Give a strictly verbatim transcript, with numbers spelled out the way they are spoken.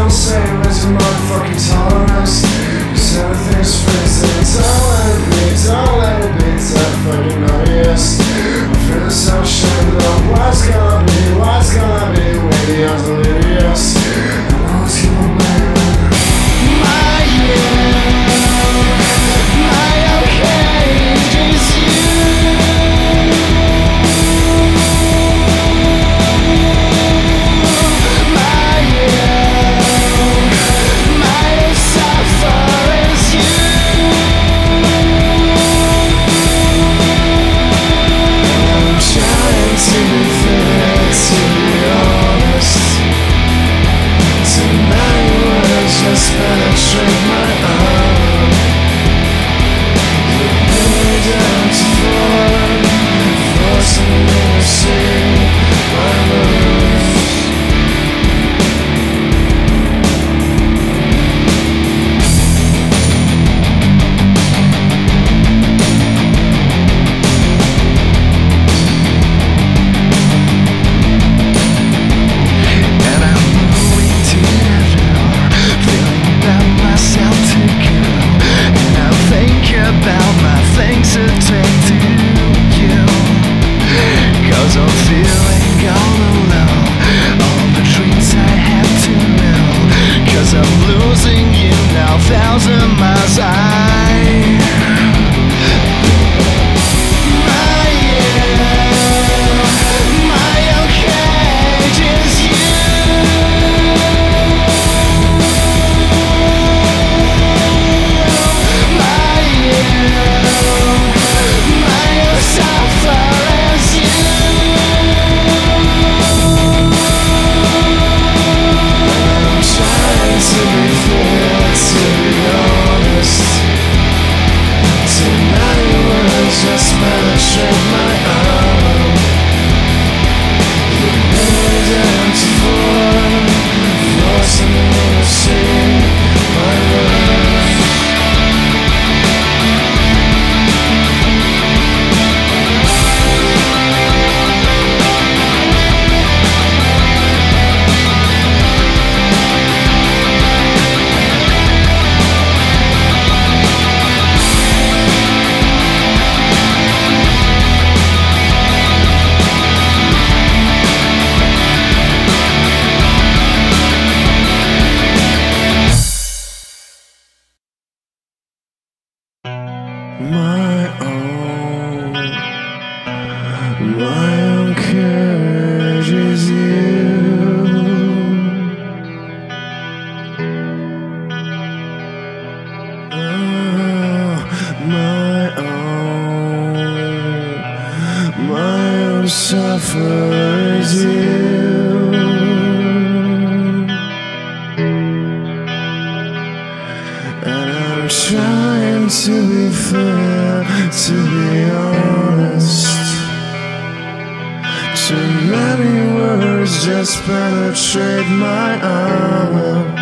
don't say where's your motherfucking tolerance? Cause everything's freezing. Don't let it be, don't let it be that fucking obvious. I feel the sunshine, love. What's gonna be, what's gonna be when you're delirious? And I was gonna blame my you, my okay is you. My you, my suffer is you. I'm trying to be fair, to be honest. Too many words just penetrate my arm. You put me down to fall, forcing me to see my moves. And I'm moving to the door, feeling about myself to go. And I think about my things to take to you. Cause I'm feeling all alone, all the dreams I had to know. Cause I'm losing you now, thousand miles I My you, my okay is you. My you, my suffer is you. I'm trying to be fair, to be honest. Too many words just penetrate my arm. You put me down to fall, forcing me to see my words. My own, my own courage is you. Oh, my own, my own suffer is you. And I'm trying to be fair, to be honest. Too many words just penetrate my armor.